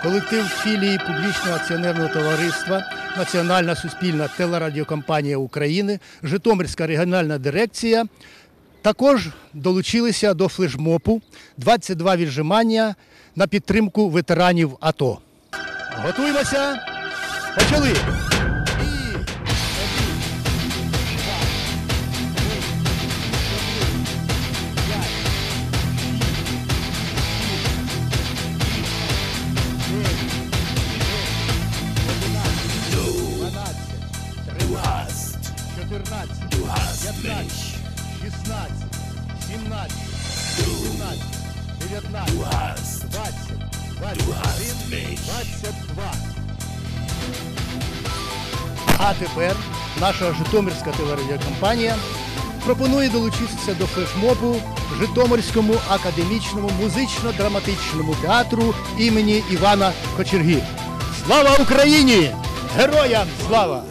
Колектив філії публічного акціонерного товариства Національна суспільна телерадіокомпанія України, Житомирська регіональна дирекція також долучилися до флешмобу «22 віджимання» на підтримку ветеранів АТО. Готуємося! Почали! Du hast mich. 16, 17, 18, 19, Du hast. 20, Du hast 21, mich. 22. А тепер наша Житомирська телерадіокомпанія пропонує долучитися до флешмобу Житомирському академічному музично-драматичному театру імені Івана Кочерги. Слава Україні! Героям слава!